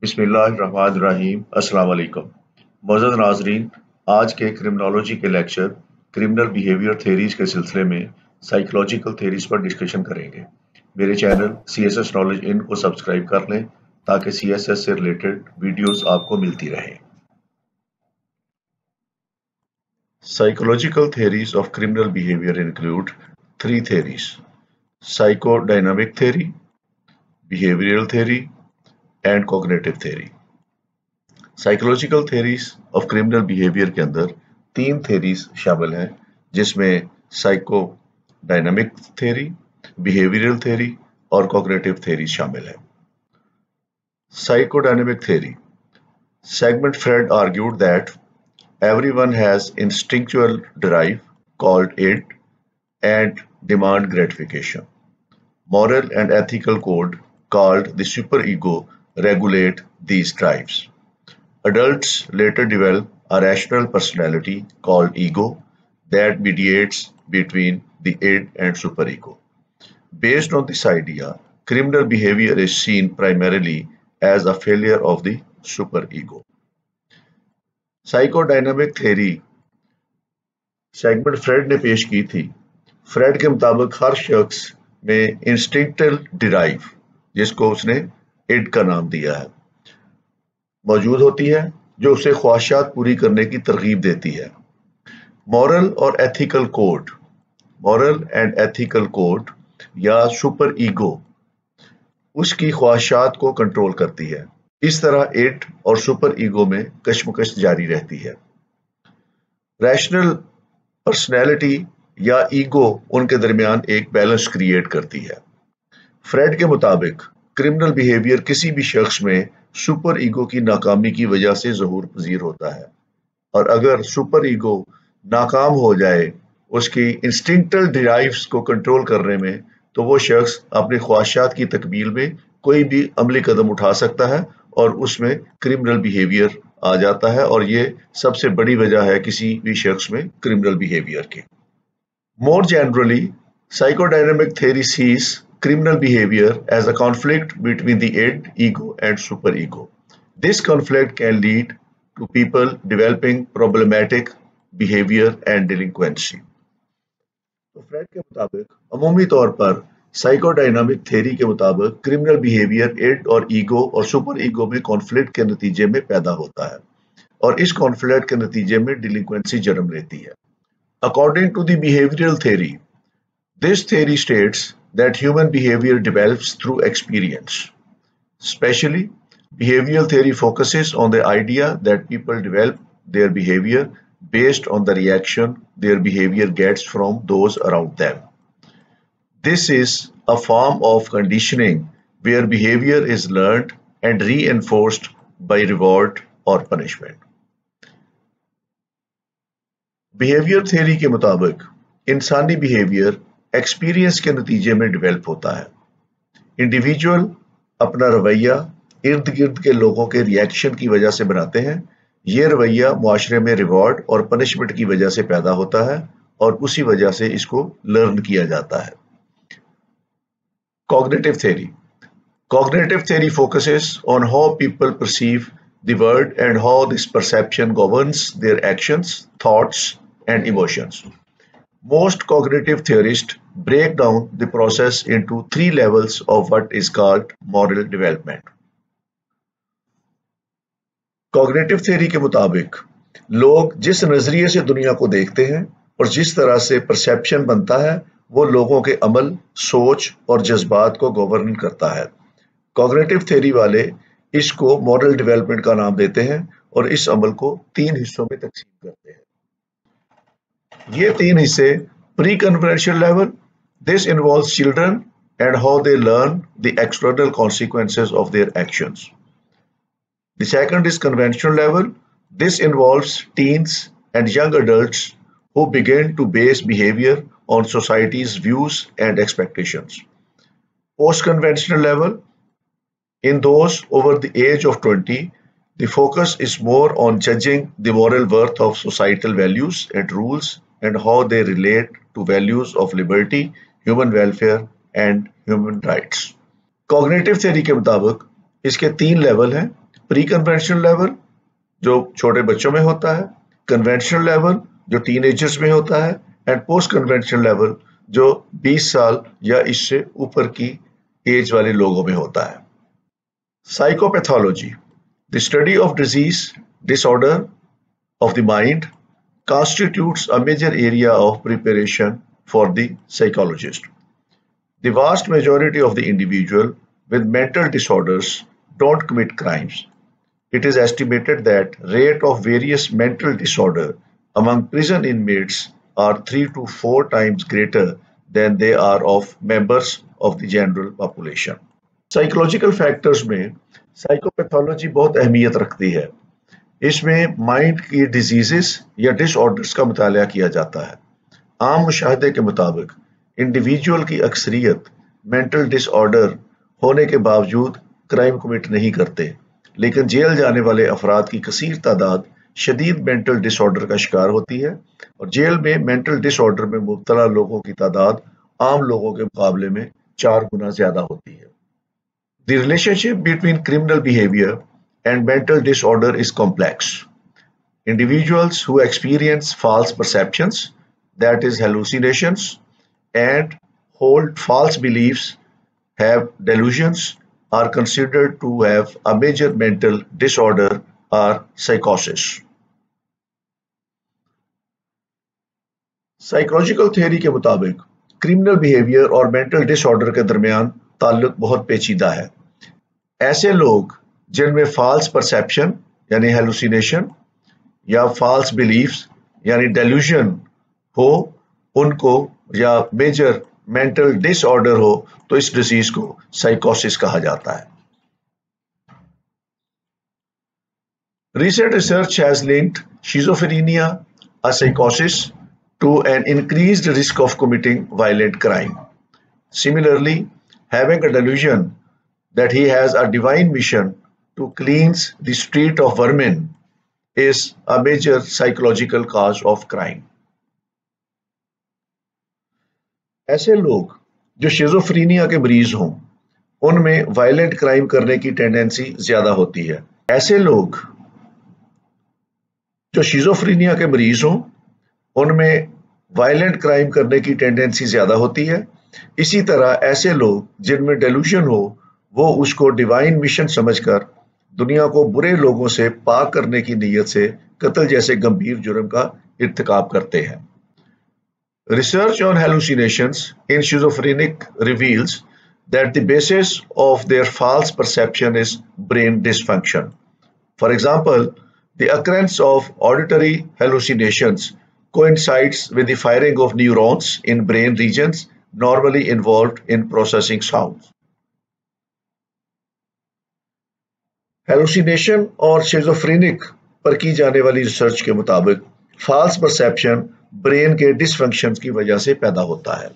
बिस्मिल्लाहिर्रहमानिर्रहीम। अस्सलाम वालेकुम। मोअज़्ज़ज़ नाज़रीन, आज के क्रिमिनोलॉजी के लेक्चर क्रिमिनल बिहेवियर थेरीज के सिलसिले में साइकोलॉजिकल थेरीज पर डिस्कशन करेंगे। मेरे चैनल CSS नॉलेज इन को सब्सक्राइब कर लें ताकि CSS से रिलेटेड वीडियोस आपको मिलती रहें। Psychological theories of criminal behavior include three theories: psychodynamic theory, behavioral theory, and cognitive theory. Psychological theories of criminal behaviour के अंदर तीन थेरीज शामिल हैं, जिसमें psychodynamic theory, behavioural theory और कॉग्निटिव थेरी शामिल है। Psychodynamic theory: Sigmund Freud argued that everyone has instinctual drive called id and demand gratification. Moral and ethical code called the superego regulate these drives. Adults later develop a rational personality called ego that mediates between the id and superego. Based on this idea, criminal behavior is seen primarily as a failure of the superego. Psychodynamic theory Sigmund Freud ने पेश की थी। Fred के मुताबिक हर शख्स में इंस्टिंक्टल derive, जिसको उसने इड का नाम दिया है, मौजूद होती है, जो उसे ख्वाहिशात पूरी करने की तरगीब देती है। मॉरल एंड एथिकल कोड या सुपर ईगो उसकी ख्वाहिशात को कंट्रोल करती है। इस तरह इड और सुपर ईगो में कशमकश जारी रहती है। रैशनल पर्सनैलिटी या ईगो उनके दरमियान एक बैलेंस क्रिएट करती है। फ्रेड के मुताबिक क्रिमिनल बिहेवियर किसी भी शख्स में सुपर ईगो की नाकामी की वजह से ज़हूर पजीर होता है, और अगर सुपर ईगो नाकाम हो जाए उसकी इंस्टिंक्टल डिराइव्स को कंट्रोल करने में, तो वो शख्स अपनी ख्वाहिशात की तकमील में कोई भी अमली कदम उठा सकता है और उसमें क्रिमिनल बिहेवियर आ जाता है, और ये सबसे बड़ी वजह है किसी भी शख्स में क्रिमिनल बिहेवियर की। More generally, psychodynamic theory sees criminal behavior as a conflict between the id, ego, and superego. This conflict can lead to people developing problematic behavior and delinquency. तो फ्रेड के मुताबिक अमूमी तौर पर साइकोडायनामिक थ्योरी के मुताबिक criminal behaviour id और ego और सुपर ईगो में कॉन्फ्लिक्ट के नतीजे में पैदा होता है, और इस कॉन्फ्लिक्ट के नतीजे में डिलिक्वेंसी जन्म लेती है। According to the behavioral theory, this theory states that human behavior develops through experience. Especially, behavioral theory focuses on the idea that people develop their behavior based on the reaction their behavior gets from those around them. This is a form of conditioning where behavior is learned and reinforced by reward or punishment. Behaviour theory के मुताबिक इंसानी behaviour experience के नतीजे में develop होता है। Individual अपना रवैया इर्द गिर्द के लोगों के रिएक्शन की वजह से बनाते हैं। ये रवैया मुआशरे में रिवॉर्ड और पनिशमेंट की वजह से पैदा होता है, और उसी वजह से इसको लर्न किया जाता है। Cognitive theory focuses on how people perceive the world and how this perception governs their actions, thoughts, and emotions. Most cognitive theorists break down the process into three levels of what is called moral development. Cognitive theory के मुताबिक लोग जिस नजरिए से दुनिया को देखते हैं और जिस तरह से परसेप्शन बनता है, वो लोगों के अमल, सोच और जज्बात को गवर्न करता है। कॉग्निटिव थ्योरी वाले इसको मॉरल डेवलपमेंट का नाम देते हैं और इस अमल को तीन हिस्सों में तकसीम करते हैं। ये तीन हिस्से: preconventional level, this involves children and how they learn the external consequences of their actions. The second is conventional level, this involves teens and young adults who begin to base behavior on society's views and expectations. Post-conventional level, in those over the age of 20, the focus is more on judging the moral worth of societal values and rules and how they relate to values of liberty, human welfare, and human rights. Cognitive theory के मुताबिक इसके तीन level हैं: pre conventional level जो छोटे बच्चों में होता है, कन्वेंशनल लेवल जो टीनेजर्स में होता है, एंड पोस्ट कन्वेंशनल लेवल जो 20 साल या इससे ऊपर की एज वाले लोगों में होता है। Psychopathology, the study of disease disorder of the mind constitutes a major area of preparation for the psychologist. The vast majority of the individual with mental disorders don't commit crimes. It is estimated that rate of various mental disorder among prison inmates are 3 to 4 times greater than they are of members of the general population. Psychological factors में psychopathology बहुत अहमियत रखती है। इसमें mind की diseases या disorders का मुताला किया जाता है। आम मुशाहदे के मुताबिक इंडिविजुअल की अक्सरियत मेंटल डिसऑर्डर होने के बावजूद क्राइम कमिट नहीं करते, लेकिन जेल जाने वाले अफराद की कसीर तादाद शदीद मेंटल डिसऑर्डर का शिकार होती है और जेल में मेंटल डिसऑर्डर में मुब्तला लोगों की तादाद आम लोगों के मुकाबले में 4 गुना ज्यादा होती है। The relationship between criminal behaviour and mental disorder is complex. Individuals who experience false perceptions, that is hallucinations, and hold false beliefs, have delusions, are considered to have a major mental disorder or psychosis. Psychological theory के मुताबिक criminal behavior और mental disorder के दरमियान ताल्लुक बहुत पेचीदा है। ऐसे लोग जिनमें फॉल्स परसेप्शन यानी हेलुसिनेशन या फॉल्स बिलीफ्स यानी डेल्यूजन हो, उनको या मेजर मेंटल डिसऑर्डर हो, तो इस डिजीज को साइकोसिस कहा जाता है। Recent research has linked schizophrenia, a psychosis, to an increased risk of committing violent crime. Similarly, having a delusion that he has a divine mission to cleanse the street of vermin is a major psychological cause of crime. ऐसे लोग जो शिज़ोफ्रीनिया के मरीज हों, उनमें violent crime करने की tendency ज्यादा होती है। ऐसे लोग जो शिज़ोफ्रीनिया के मरीज हों, उनमें वायलेंट क्राइम करने की टेंडेंसी ज्यादा होती है। इसी तरह ऐसे लोग जिनमें डेल्यूजन हो, वो उसको डिवाइन मिशन समझकर दुनिया को बुरे लोगों से पाक करने की नीयत से कत्ल जैसे गंभीर जुर्म का इर्तिकाब करते हैं। Research on hallucinations in schizophrenic reveals that the basis of their false perception is brain dysfunction. For example, the occurrence of auditory hallucinations coincides with the firing of neurons in brain regions normally involved in processing sounds. Hallucination और schizophrenic पर की जाने वाली research के मुताबिक false perception brain के dysfunction की वजह से पैदा होता है।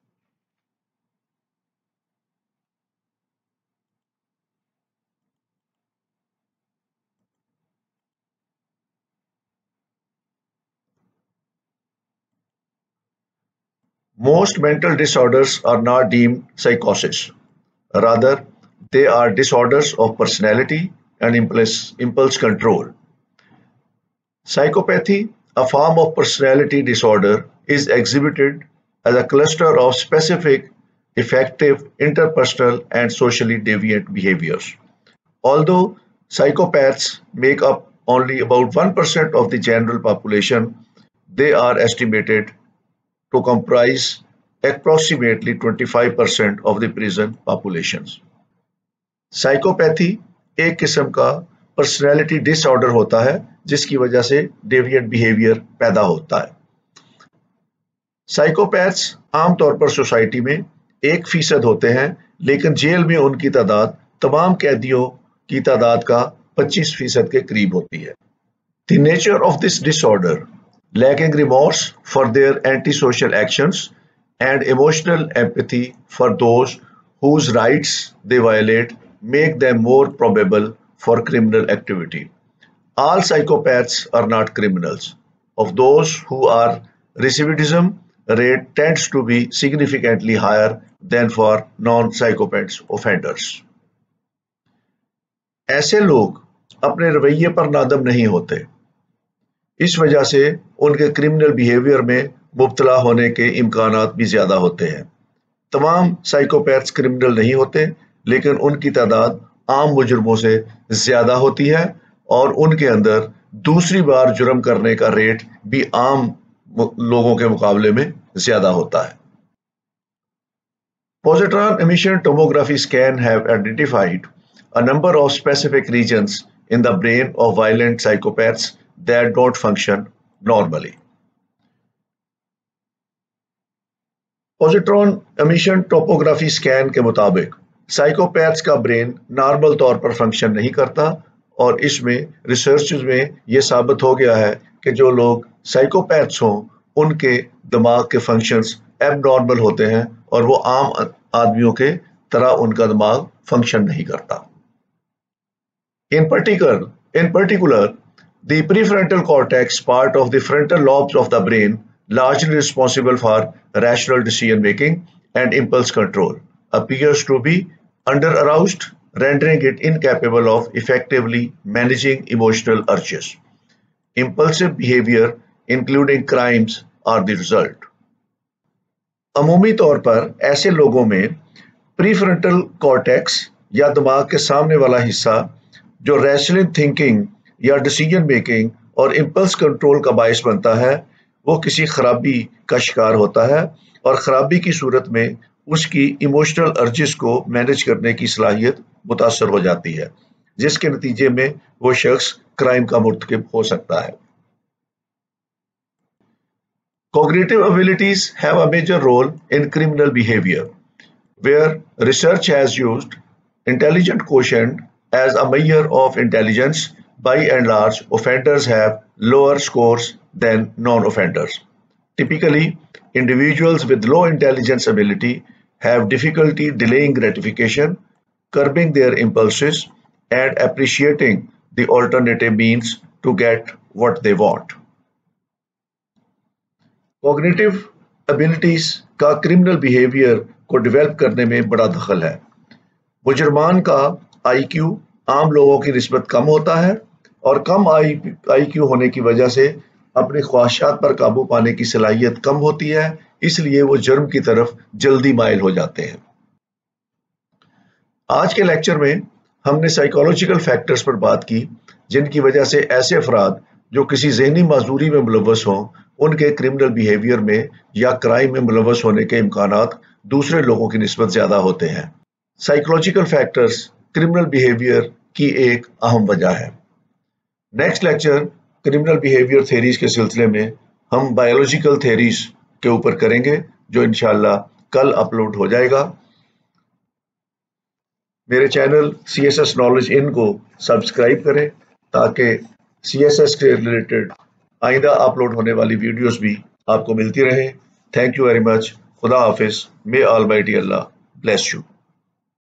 Most mental disorders are not deemed psychosis. Rather, they are disorders of personality and impulse control. Psychopathy, a form of personality disorder, is exhibited as a cluster of specific, effective, interpersonal, and socially deviant behaviors. Although psychopaths make up only about 1% of the general population, they are estimated to comprise approximately 25% of the prison populations. Psychopathy एक किस्म का personality disorder होता है जिसकी वजह से deviant behaviour पैदा होता है। साइकोपैथ्स आमतौर पर सोसाइटी में 1% होते हैं, लेकिन जेल में उनकी तादाद तमाम कैदियों की तादाद का 25% के करीब होती है। The nature of this disorder, lacking remorse for their antisocial actions and emotional empathy for those whose rights they violate, make them more probable for criminal activity. All psychopaths are not criminals. Of those who are recidivism rate tends to be significantly higher than for non-psychopaths offenders. ऐसे लोग अपने रवैये पर नादम नहीं होते। इस वजह से उनके क्रिमिनल बिहेवियर में मुब्तला होने के इम्कानात भी ज्यादा होते हैं। तमाम साइकोपैथ्स क्रिमिनल नहीं होते, लेकिन उनकी तादाद आम मुजरमों से ज्यादा होती है और उनके अंदर दूसरी बार जुर्म करने का रेट भी आम लोगों के मुकाबले में ज्यादा होता है। Positron emission tomography scan have identified a number of specific regions in the brain of violent psychopaths that don't function normally. Positron emission tomography scan के मुताबिक साइकोपैथ्स का ब्रेन नॉर्मल तौर पर फंक्शन नहीं करता और इसमें रिसर्च में यह साबित हो गया है कि जो लोग साइकोपैथ्स हों उनके दिमाग के फंक्शंस एबनॉर्मल होते हैं और वो आम आदमियों के तरह उनका दिमाग फंक्शन नहीं करता। In particular, the prefrontal cortex, part of the frontal lobes of the brain, largely responsible for rational decision making and impulse control, appears to be under-aroused, rendering it incapable of effectively managing emotional urges. Impulsive behavior, including crimes, are the result. अमूमी तौर पर ऐसे लोगों में prefrontal cortex या दिमाग के सामने वाला हिस्सा जो रैशनल थिंकिंग या डिसीजन मेकिंग और इम्पल्स कंट्रोल का बायस बनता है, वो किसी खराबी का शिकार होता है और खराबी की सूरत में उसकी इमोशनल अर्जिस को मैनेज करने की सलाहियत मुतासर हो जाती है, जिसके नतीजे में वो शख्स क्राइम का मुर्तकिब हो सकता है। Cognitive abilities have a major role in criminal behavior, where research has used intelligent quotient as a measure of intelligence. By and large, offenders have lower scores than non-offenders. Typically, individuals with low intelligence ability have difficulty delaying gratification, curbing their impulses, and appreciating the alternative means to get what they want. Cognitive abilities का criminal behaviour को develop करने में बड़ा दखल है। मुजरमान का IQ आम लोगों की निस्बत कम होता है और कम आईक्यू होने की वजह से अपनी ख्वाहिशात पर काबू पाने की सलाहियत कम होती है, इसलिए वो जुर्म की तरफ जल्दी माइल हो जाते हैं। आज के लेक्चर में हमने साइकोलॉजिकल फैक्टर्स पर बात की जिनकी वजह से ऐसे अफराद जो किसी जहनी माजूरी में मुलव्वस हों उनके क्रिमिनल बिहेवियर में या क्राइम में मुलव्वस होने के इम्कानात दूसरे लोगों की निस्बत ज्यादा होते हैं। साइकोलॉजिकल फैक्टर्स क्रिमिनल बिहेवियर की एक अहम वजह है। Next lecture criminal behaviour theories के सिलसिले में हम बायोलॉजिकल थ्योरीज के ऊपर करेंगे, जो इंशाल्लाह कल अपलोड हो जाएगा। मेरे चैनल CSS नॉलेज इन को सब्सक्राइब करें ताकि CSS के रिलेटेड आइंदा अपलोड होने वाली वीडियोस भी आपको मिलती रहे। Thank you very much. खुदा हाफिज। May almighty Allah bless you.